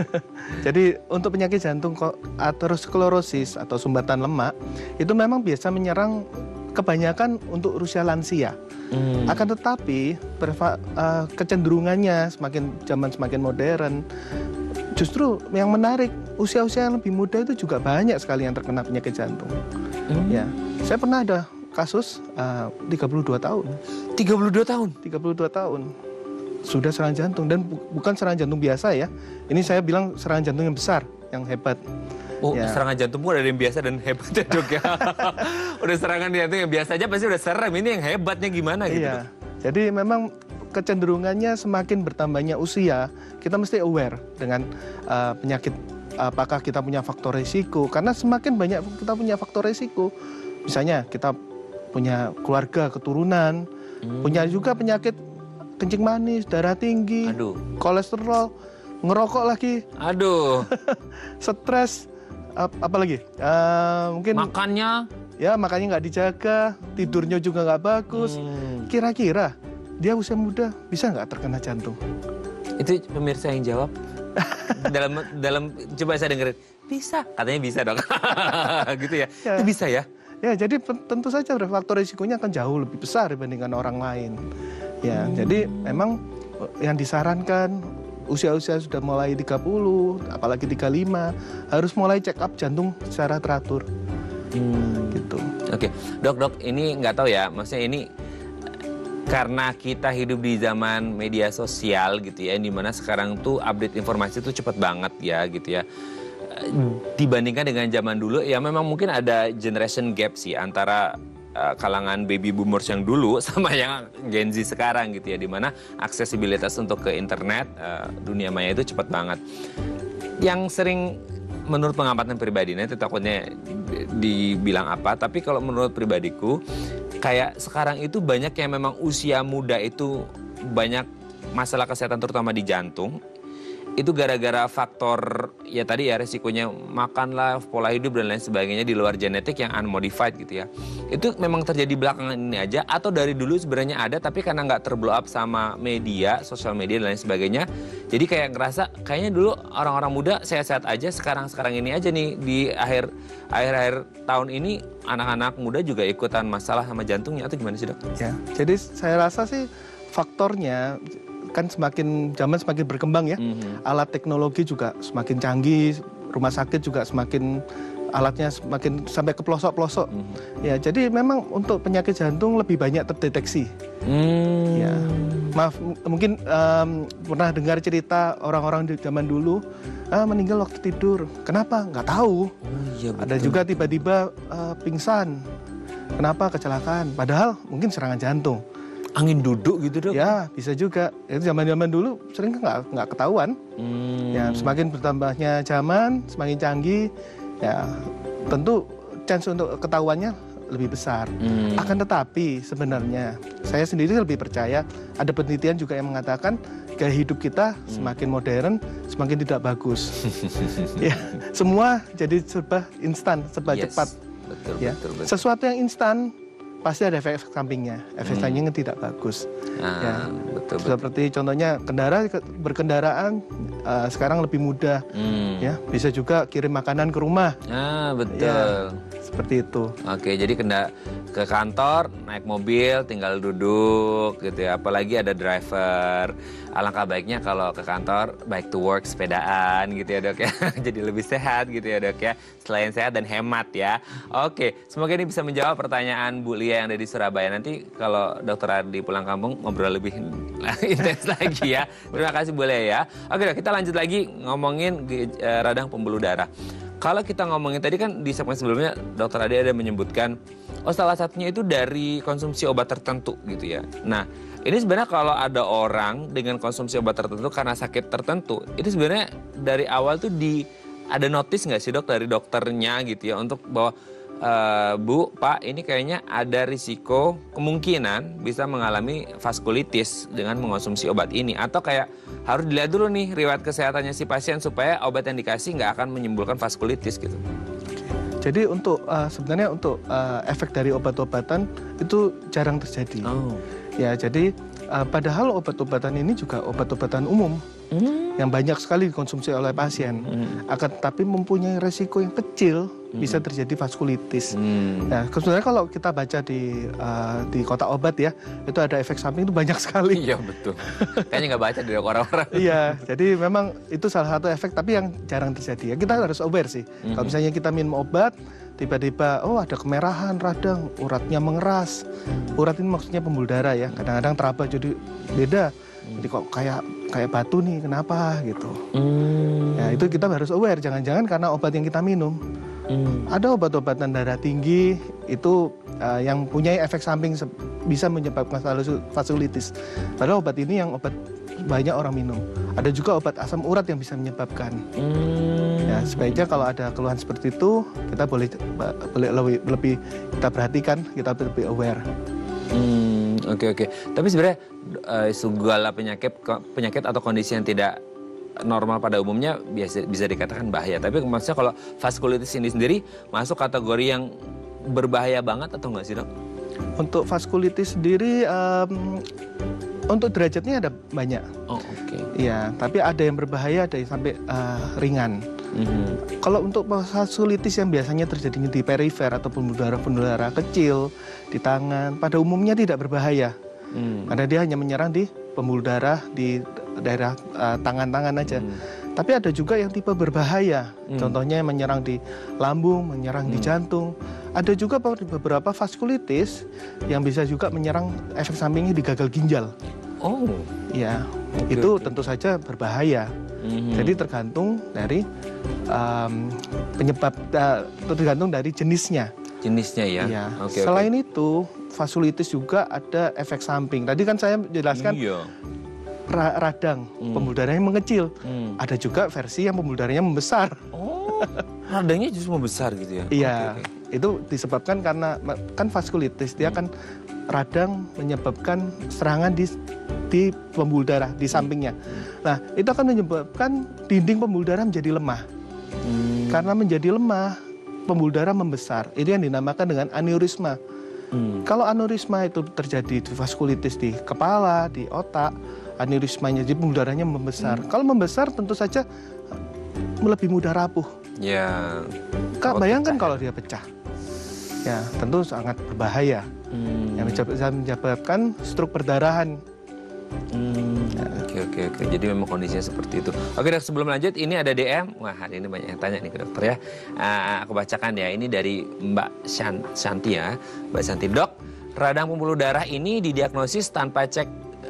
Jadi untuk penyakit jantung aterosklerosis atau sumbatan lemak, itu memang biasa menyerang kebanyakan untuk usia lansia. Mm. Akan tetapi uh, kecenderungannya semakin zaman semakin modern, justru yang menarik usia-usia yang lebih muda itu juga banyak sekali yang terkena penyakit jantung. Mm. Ya, saya pernah ada kasus uh, tiga puluh dua tahun. tiga puluh dua tahun? tiga puluh dua tahun. Sudah serangan jantung dan bu bukan serangan jantung biasa ya. Ini saya bilang serangan jantung yang besar, yang hebat. Oh, ya. Serangan jantung pun ada yang biasa dan hebat ya dok ya. Udah serangan jantung yang biasa aja pasti udah serem. Ini yang hebatnya gimana gitu? Iya. Jadi memang kecenderungannya semakin bertambahnya usia, kita mesti aware dengan uh, penyakit, apakah kita punya faktor risiko. Karena semakin banyak kita punya faktor risiko. Misalnya kita punya keluarga, keturunan, hmm. punya juga penyakit kencing manis, darah tinggi, Aduh. kolesterol, ngerokok lagi, Aduh, stres, ap apalagi, uh, mungkin makannya, ya makannya nggak dijaga, tidurnya juga nggak bagus. Kira-kira hmm. dia usia muda bisa nggak terkena jantung? Itu pemirsa yang jawab. dalam dalam coba saya dengerin, bisa, katanya bisa dok, gitu ya. ya. Itu bisa ya? Ya, jadi tentu saja faktor risikonya akan jauh lebih besar dibandingkan orang lain. Ya, hmm. jadi memang yang disarankan usia-usia sudah mulai tiga puluh, apalagi tiga puluh lima, harus mulai check up jantung secara teratur. Hmm. Gitu. Oke, dok, dok, ini nggak tahu ya, maksudnya ini karena kita hidup di zaman media sosial gitu ya, dimana sekarang tuh update informasi tuh cepet banget ya gitu ya. Dibandingkan dengan zaman dulu, ya memang mungkin ada generation gap sih antara uh, kalangan baby boomers yang dulu sama yang Gen Z sekarang gitu ya, dimana aksesibilitas untuk ke internet, uh, dunia maya itu cepat banget. Yang sering menurut pengamatan pribadi, nanti takutnya dibilang apa, tapi kalau menurut pribadiku, kayak sekarang itu banyak yang memang usia muda itu banyak masalah kesehatan terutama di jantung. Itu gara-gara faktor ya tadi ya resikonya makanlah, pola hidup dan lain sebagainya di luar genetik yang unmodified gitu ya. Itu memang terjadi belakangan ini aja atau dari dulu sebenarnya ada tapi karena nggak terblow up sama media, sosial media dan lain sebagainya. Jadi kayak ngerasa kayaknya dulu orang-orang muda sehat-sehat aja, sekarang-sekarang ini aja nih di akhir akhir-akhir tahun ini anak-anak muda juga ikutan masalah sama jantungnya atau gimana sih dok? Ya, jadi saya rasa sih faktornya kan semakin zaman semakin berkembang ya, mm-hmm. alat teknologi juga semakin canggih, rumah sakit juga semakin alatnya semakin sampai ke pelosok-pelosok. Mm-hmm. Ya, jadi memang untuk penyakit jantung lebih banyak terdeteksi. Mm. Ya, maaf mungkin um, pernah dengar cerita orang-orang di zaman dulu ah, meninggal waktu tidur. Kenapa? Nggak tahu. Oh, iya, ada juga tiba-tiba uh, pingsan. Kenapa? Kecelakaan. Padahal mungkin serangan jantung. Angin duduk gitu dok? Ya bisa juga. Itu zaman-zaman dulu sering nggak nggak ketahuan. Hmm. Ya semakin bertambahnya zaman, semakin canggih, ya tentu chance untuk ketahuannya lebih besar. Hmm. Akan tetapi sebenarnya saya sendiri lebih percaya ada penelitian juga yang mengatakan gaya hidup kita hmm. semakin modern, semakin tidak bagus. Ya semua jadi serba instan, serba yes. cepat. Betul, ya. betul, betul. Sesuatu yang instan pasti ada efek sampingnya, efek hmm. sampingnya tidak bagus. Ah, ya, betul, seperti betul. Contohnya kendara berkendaraan uh, sekarang lebih mudah, hmm. ya bisa juga kirim makanan ke rumah. Ah betul. Ya, seperti itu. Oke, jadi kena ke kantor naik mobil tinggal duduk gitu ya, apalagi ada driver. Alangkah baiknya kalau ke kantor bike to work sepedaan gitu ya dok ya, jadi lebih sehat gitu ya dok ya, selain sehat dan hemat ya. Oke, semoga ini bisa menjawab pertanyaan Bu Lia yang ada di Surabaya. Nanti kalau dokter Ardi pulang kampung ngobrol lebih intens lagi ya. Terima kasih Bu Lia ya. Oke dok, kita lanjut lagi ngomongin uh, radang pembuluh darah. Kalau kita ngomongin tadi kan di segmen sebelumnya dokter Adi ada menyebutkan oh salah satunya itu dari konsumsi obat tertentu gitu ya. Nah ini sebenarnya kalau ada orang dengan konsumsi obat tertentu karena sakit tertentu itu sebenarnya dari awal tuh di ada notice nggak sih dok dari dokternya gitu ya untuk bahwa e, Bu Pak ini kayaknya ada risiko kemungkinan bisa mengalami vaskulitis dengan mengonsumsi obat ini atau kayak harus dilihat dulu nih riwayat kesehatannya si pasien supaya obat yang dikasih nggak akan menimbulkan vaskulitis gitu. Jadi untuk uh, sebenarnya untuk uh, efek dari obat-obatan itu jarang terjadi. Oh. Ya, jadi uh, padahal obat-obatan ini juga obat-obatan umum hmm. yang banyak sekali dikonsumsi oleh pasien. Hmm. Akan tetapi mempunyai resiko yang kecil hmm. bisa terjadi vaskulitis. Hmm. Nah, sebenarnya kalau kita baca di uh, di kotak obat ya, itu ada efek samping itu banyak sekali. Iya betul. Kayaknya nggak baca dari orang-orang. Iya, jadi memang itu salah satu efek tapi yang jarang terjadi. Ya kita harus aware sih. Hmm. Kalau misalnya kita minum obat tiba-tiba oh ada kemerahan radang, uratnya mengeras. Urat ini maksudnya pembuluh darah ya. Kadang-kadang teraba jadi beda. Jadi kok kayak kayak batu nih, kenapa gitu. Hmm. Ya itu kita harus aware, jangan-jangan karena obat yang kita minum. Hmm. Ada obat-obatan darah tinggi itu uh, yang punya efek samping bisa menyebabkan vaskulitis. Padahal obat ini yang obat banyak orang minum. Ada juga obat asam urat yang bisa menyebabkan. Hmm. Ya, sebaiknya kalau ada keluhan seperti itu, kita boleh boleh lebih, lebih kita perhatikan, kita lebih aware. Hmm, oke okay, oke. Okay. Tapi sebenarnya uh, segala penyakit penyakit atau kondisi yang tidak normal pada umumnya biasa bisa dikatakan bahaya. Tapi maksudnya kalau vaskulitis ini sendiri masuk kategori yang berbahaya banget atau enggak sih, Dok? Untuk vaskulitis sendiri um, untuk derajatnya ada banyak. Oh, oke. Okay. Iya, tapi ada yang berbahaya, ada yang sampai uh, ringan. Mm-hmm. Kalau untuk vaskulitis yang biasanya terjadi di perifer atau pembuluh darah-pembuluh darah kecil di tangan, pada umumnya tidak berbahaya. Mm. Karena dia hanya menyerang di pembuluh darah di daerah uh, tangan-tangan aja. Mm. Tapi ada juga yang tipe berbahaya. Mm. Contohnya menyerang di lambung, menyerang mm. di jantung. Ada juga beberapa vaskulitis yang bisa juga menyerang efek sampingnya di gagal ginjal. Oh, ya, okay, itu okay. tentu saja berbahaya. Mm-hmm. Jadi tergantung dari um, penyebab, uh, tergantung dari jenisnya. Jenisnya ya. ya. Okay, Selain okay. itu, vaskulitis juga ada efek samping. Tadi kan saya jelaskan iya. ra- radang, mm. pembuluh darahnya mengecil. Mm. Ada juga versi yang pembuluh darahnya membesar. Oh, radangnya justru membesar gitu ya? Iya, okay, okay. Itu disebabkan karena kan vaskulitis dia mm. kan radang menyebabkan serangan di di pembuluh darah di sampingnya. Nah, itu akan menyebabkan dinding pembuluh darah menjadi lemah. Hmm. Karena menjadi lemah, pembuluh darah membesar. Itu yang dinamakan dengan aneurisma. Hmm. Kalau aneurisma itu terjadi di vaskulitis di kepala, di otak, aneurismanya jadi pembuluh darahnya membesar. Hmm. Kalau membesar tentu saja lebih mudah rapuh. Ya. Kak, bayangkan pecah. Kalau dia pecah. Ya, tentu sangat berbahaya. Hmm. Yang bisa menyebabkan stroke perdarahan. Hmm, oke oke oke. Jadi memang kondisinya seperti itu. Oke dok, sebelum lanjut ini ada D M. Wah hari ini banyak yang tanya nih ke dokter ya. Uh, aku bacakan ya. Ini dari Mbak Shanti ya. Mbak Shanti, dok, radang pembuluh darah ini didiagnosis tanpa cek.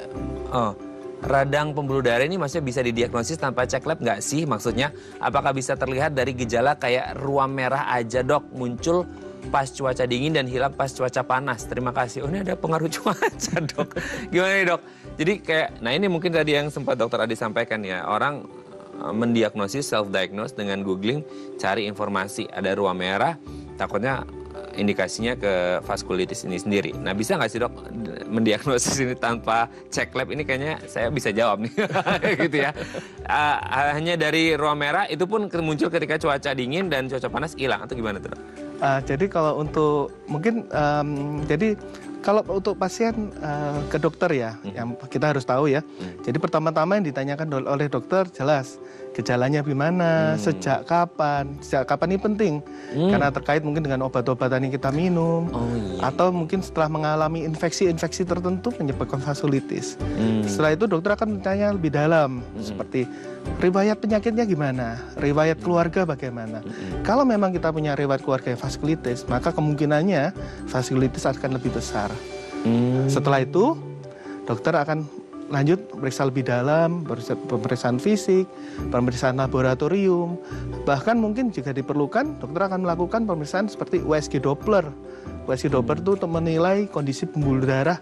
Oh, radang pembuluh darah ini maksudnya bisa didiagnosis tanpa cek lab nggak sih? Maksudnya apakah bisa terlihat dari gejala kayak ruam merah aja dok, muncul pas cuaca dingin dan hilang pas cuaca panas. Terima kasih. Oh ini ada pengaruh cuaca dok. Gimana nih dok? Jadi kayak, nah ini mungkin tadi yang sempat dokter Adi sampaikan ya. Orang mendiagnosis, self-diagnose dengan googling, cari informasi. Ada ruam merah, takutnya indikasinya ke vaskulitis ini sendiri. Nah bisa nggak sih dok mendiagnosis ini tanpa cek lab? Ini kayaknya saya bisa jawab nih. gitu ya. Uh, hanya dari ruam merah itu pun muncul ketika cuaca dingin dan cuaca panas hilang atau gimana tuh dok? Uh, jadi kalau untuk mungkin um, jadi kalau untuk pasien uh, ke dokter ya, hmm. yang kita harus tahu ya. Hmm. Jadi pertama-tama yang ditanyakan oleh dokter jelas gejalanya gimana, hmm. sejak kapan, sejak kapan ini penting hmm. karena terkait mungkin dengan obat-obatan yang kita minum, oh, iya. atau mungkin setelah mengalami infeksi-infeksi tertentu menyebabkan vaskulitis. Hmm. Setelah itu dokter akan bertanya lebih dalam hmm. seperti riwayat penyakitnya gimana, riwayat keluarga bagaimana. Hmm. Kalau memang kita punya riwayat keluarga yang vaskulitis, maka kemungkinannya vaskulitis akan lebih besar. Hmm. Setelah itu dokter akan lanjut periksa lebih dalam, pemeriksaan fisik, pemeriksaan laboratorium, bahkan mungkin jika diperlukan dokter akan melakukan pemeriksaan seperti U S G Doppler. U S G Doppler itu untuk menilai kondisi pembuluh darah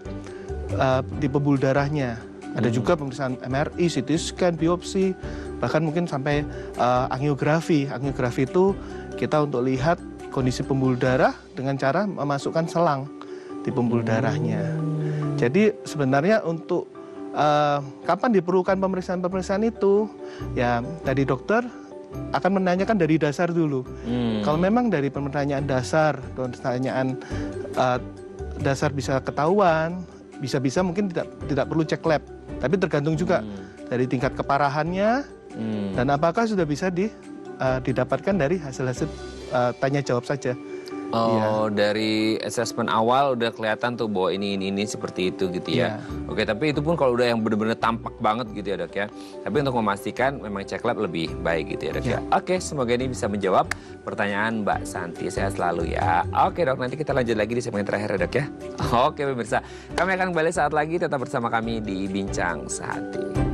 uh, di pembuluh darahnya. Ada hmm. juga pemeriksaan M R I, C T scan, biopsi, bahkan mungkin sampai uh, angiografi. Angiografi itu kita untuk lihat kondisi pembuluh darah dengan cara memasukkan selang di pembuluh darahnya. Jadi sebenarnya untuk Uh, kapan diperlukan pemeriksaan-pemeriksaan itu? Ya, tadi dokter akan menanyakan dari dasar dulu. Hmm. Kalau memang dari pertanyaan dasar, pertanyaan uh, dasar bisa ketahuan, bisa-bisa mungkin tidak tidak perlu cek lab. Tapi tergantung juga hmm. dari tingkat keparahannya hmm. dan apakah sudah bisa di, uh, didapatkan dari hasil-hasil uh, tanya jawab saja. Oh, ya. Dari assessment awal udah kelihatan tuh bahwa ini ini ini seperti itu gitu ya. ya. Oke, tapi itu pun kalau udah yang benar-benar tampak banget gitu ya dok ya. Tapi untuk memastikan memang cek lab lebih baik gitu ya dok ya. ya. Oke, semoga ini bisa menjawab pertanyaan Mbak Santi. Sehat selalu ya. Oke dok, nanti kita lanjut lagi di segmen terakhir ya dok ya. Oke pemirsa, kami akan kembali saat lagi, tetap bersama kami di Bincang Sehati.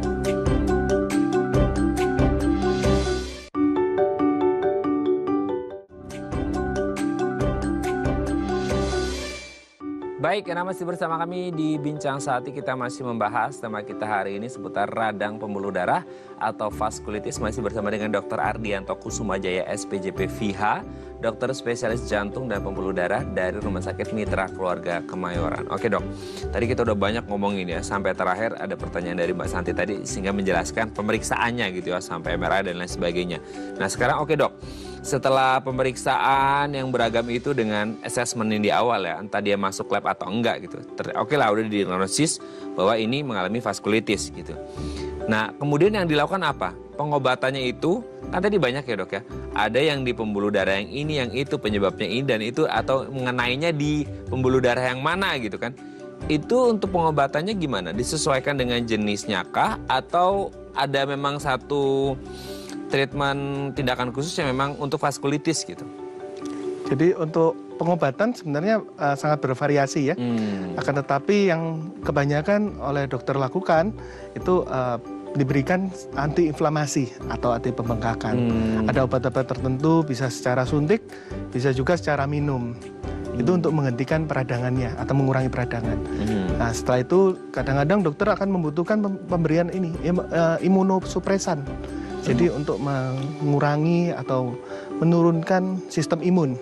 Baik, karena masih bersama kami di Bincang Sehati, kita masih membahas tema kita hari ini seputar radang pembuluh darah atau vaskulitis. Masih bersama dengan dokter Ardianto Kusumajaya, S P J P V H, dokter spesialis jantung dan pembuluh darah dari Rumah Sakit Mitra Keluarga Kemayoran. Oke dok, tadi kita udah banyak ngomongin ya, sampai terakhir ada pertanyaan dari Mbak Santi tadi sehingga menjelaskan pemeriksaannya gitu ya, sampai M R I dan lain sebagainya. Nah sekarang oke dok, setelah pemeriksaan yang beragam itu dengan assessment yang di awal ya, entah dia masuk lab atau enggak gitu. Oke lah udah didiagnosis bahwa ini mengalami vaskulitis gitu. Nah kemudian yang dilakukan apa? Pengobatannya itu kan tadi banyak ya dok ya. Ada yang di pembuluh darah yang ini, yang itu penyebabnya ini dan itu, atau mengenainya di pembuluh darah yang mana gitu kan. Itu untuk pengobatannya gimana? Disesuaikan dengan jenisnya kah? Atau ada memang satu treatment tindakan khusus yang memang untuk vaskulitis gitu? Jadi untuk pengobatan sebenarnya uh, sangat bervariasi ya. Hmm. Akan tetapi yang kebanyakan oleh dokter lakukan itu uh, diberikan antiinflamasi atau anti pembengkakan. Hmm. Ada obat-obat tertentu bisa secara suntik, bisa juga secara minum. Hmm. Itu untuk menghentikan peradangannya atau mengurangi peradangan. Hmm. Nah setelah itu kadang-kadang dokter akan membutuhkan pemberian ini imunosupresan. Jadi hmm. untuk mengurangi atau menurunkan sistem imun.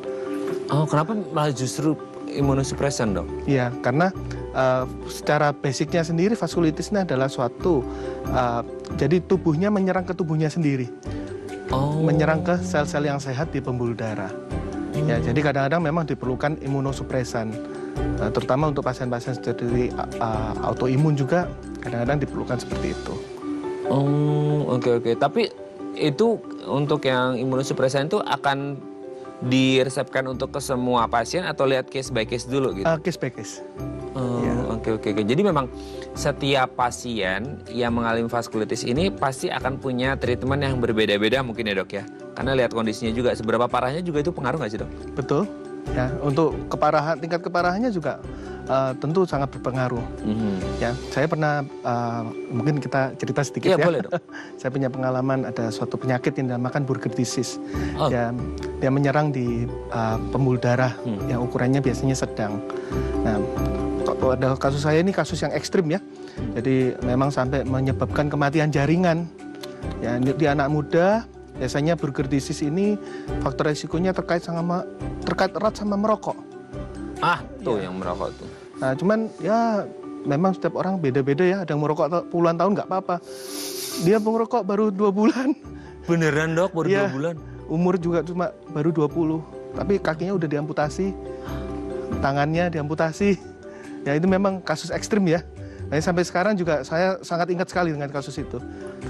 Oh, kenapa malah justru imunosupresan dok? Iya, karena uh, secara basicnya sendiri vaskulitis ini adalah suatu, uh, jadi tubuhnya menyerang ke tubuhnya sendiri. Oh. Menyerang ke sel-sel yang sehat di pembuluh darah. Hmm. Ya, jadi kadang-kadang memang diperlukan imunosupresan. Uh, terutama untuk pasien-pasien seperti uh, autoimun juga kadang-kadang diperlukan seperti itu. Oh, oke okay, oke. Okay. Tapi itu untuk yang imunosupresan itu akan diresepkan untuk ke semua pasien atau lihat case by case dulu gitu? Uh, case by case. Oh, ya. Oke oke oke. Jadi memang setiap pasien yang mengalami vaskulitis ini pasti akan punya treatment yang berbeda-beda mungkin ya dok ya? Karena lihat kondisinya juga, seberapa parahnya juga itu pengaruh nggak sih dok? Betul. Ya, untuk keparahan, tingkat keparahannya juga uh, tentu sangat berpengaruh. Mm-hmm. Ya, saya pernah uh, mungkin kita cerita sedikit ya. Ya boleh dong. Saya punya pengalaman ada suatu penyakit yang dinamakan Buerger disease. Oh. Ya, dia menyerang di uh, pembuluh darah hmm. yang ukurannya biasanya sedang. Nah, ada kasus saya ini kasus yang ekstrim ya. Jadi memang sampai menyebabkan kematian jaringan. Ya, di, di anak muda. Biasanya Buerger disease ini faktor resikonya terkait sama terkait erat sama merokok. Ah, tuh ya. Yang merokok tuh. Nah, cuman ya memang setiap orang beda-beda ya. Ada yang merokok puluhan tahun nggak apa-apa. Dia merokok baru dua bulan. Beneran dok, baru ya, dua bulan? Umur juga cuma baru dua puluh. Tapi kakinya udah diamputasi, tangannya diamputasi. Ya itu memang kasus ekstrim ya. Nah, sampai sekarang juga saya sangat ingat sekali dengan kasus itu.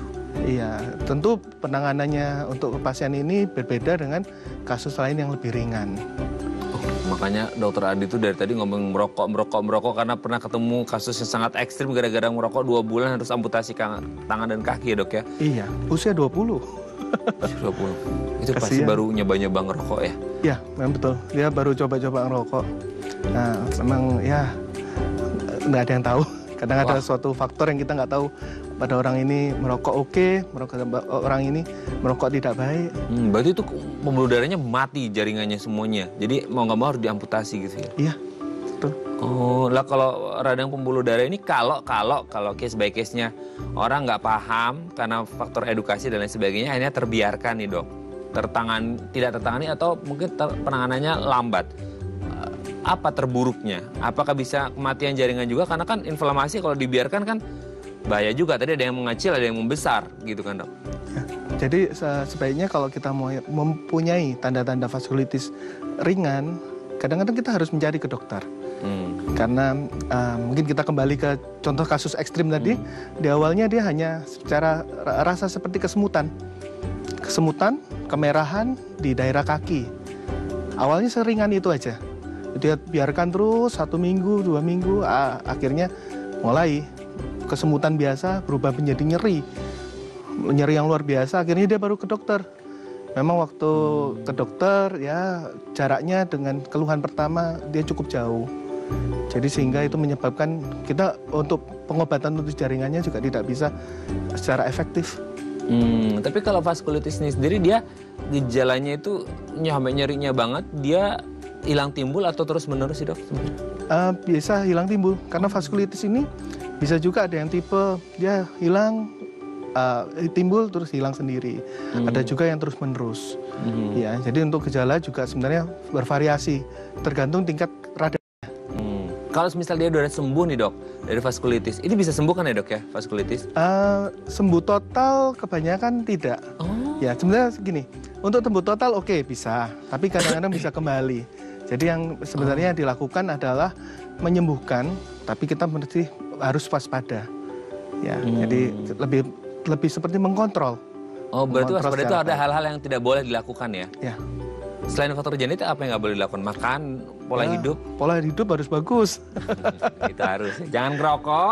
Iya, tentu penanganannya untuk pasien ini berbeda dengan kasus lain yang lebih ringan. Oh, makanya dokter Adi itu dari tadi ngomong merokok, merokok, merokok karena pernah ketemu kasus yang sangat ekstrim gara-gara merokok dua bulan harus amputasi tangan dan kaki ya dok ya? Iya, usia dua puluh. dua puluh. Itu Kasian. Pasti baru nyoba-nyoba ngerokok ya? Iya, memang betul. Dia baru coba-coba ngerokok. Nah, memang ya nggak ada yang tahu. Kadang Wah. Ada suatu faktor yang kita nggak tahu. Pada orang ini merokok oke, merokok orang ini merokok tidak baik. Hmm, berarti itu pembuluh darahnya mati jaringannya semuanya. Jadi mau nggak mau harus diamputasi gitu ya? Iya, betul. Oh, lah kalau radang pembuluh darah ini kalau kalau kalau case by case-nya orang nggak paham karena faktor edukasi dan lain sebagainya, akhirnya terbiarkan nih dok, tertangan tidak tertangani atau mungkin ter, penanganannya lambat. Apa terburuknya? Apakah bisa kematian jaringan juga? Karena kan inflamasi kalau dibiarkan kan bahaya juga. Tadi ada yang mengecil, ada yang membesar gitu kan dok? Ya. Jadi sebaiknya kalau kita mau mempunyai tanda-tanda vaskulitis ringan, kadang-kadang kita harus mencari ke dokter. Hmm. Karena uh, mungkin kita kembali ke contoh kasus ekstrim tadi, hmm. di awalnya dia hanya secara rasa seperti kesemutan. Kesemutan, kemerahan di daerah kaki. Awalnya seringan itu aja. Dia biarkan terus satu minggu, dua minggu, ah, akhirnya mulai kesemutan biasa berubah menjadi nyeri. Nyeri yang luar biasa, akhirnya dia baru ke dokter. Memang waktu ke dokter ya jaraknya dengan keluhan pertama dia cukup jauh. Jadi sehingga itu menyebabkan kita untuk pengobatan untuk jaringannya juga tidak bisa secara efektif. Hmm, tapi kalau vaskulitis ini sendiri dia gejalanya itu sampai nyerinya banget, dia hilang timbul atau terus menerus sih dok? Uh, bisa hilang timbul karena vaskulitis ini bisa juga ada yang tipe dia hilang uh, timbul terus hilang sendiri. Hmm. Ada juga yang terus menerus. Hmm. Ya, jadi untuk gejala juga sebenarnya bervariasi tergantung tingkat radang. Hmm. Kalau misalnya dia udah sembuh nih dok dari vaskulitis, ini bisa sembuh kan ya dok ya vaskulitis? Uh, sembuh total kebanyakan tidak. Oh. Ya sebenarnya gini, untuk sembuh total oke okay, bisa, tapi kadang-kadang bisa kembali. Jadi yang sebenarnya oh. dilakukan adalah menyembuhkan, tapi kita mesti harus waspada. Ya, hmm. jadi lebih lebih seperti mengkontrol. Oh, berarti waspada itu ada hal-hal yang tidak boleh dilakukan ya? Ya. Selain faktor genetik apa yang nggak boleh dilakukan? Makan, pola ya, hidup? Pola hidup harus bagus. Itu harus. Jangan ngerokok.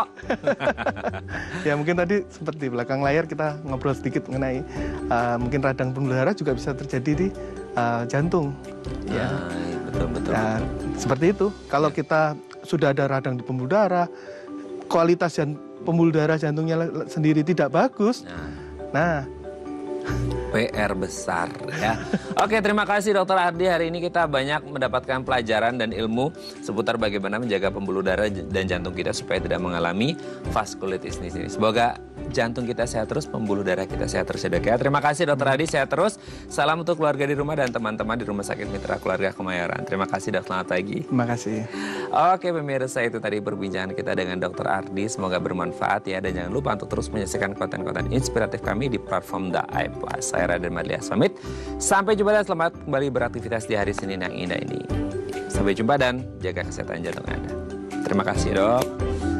Ya mungkin tadi seperti belakang layar kita ngobrol sedikit mengenai uh, mungkin radang pembuluh darah juga bisa terjadi di uh, jantung. Ya. Ah, betul betul. Nah, seperti itu. Kalau ya. kita sudah ada radang di pembuluh darah, kualitas jant pembuluh darah jantungnya sendiri tidak bagus. Nah. nah P R besar ya. Oke, terima kasih dokter Ardi. Hari ini kita banyak mendapatkan pelajaran dan ilmu seputar bagaimana menjaga pembuluh darah dan jantung kita supaya tidak mengalami vaskulitis ini. Semoga jantung kita sehat terus, pembuluh darah kita sehat terus ya dok ya. Terima kasih dokter Ardi, sehat terus. Salam untuk keluarga di rumah dan teman-teman di Rumah Sakit Mitra Keluarga Kemayoran. Terima kasih dok, selamat pagi. Terima kasih. Oke pemirsa, itu tadi perbincangan kita dengan dokter Ardi. Semoga bermanfaat ya. Dan jangan lupa untuk terus menyaksikan konten-konten inspiratif kami di platform The Eye Plus. Saya Raden Madlias pamit. Sampai jumpa dan selamat kembali beraktivitas di hari Senin yang indah ini. Sampai jumpa dan jaga kesehatan jantung Anda. Terima kasih dok.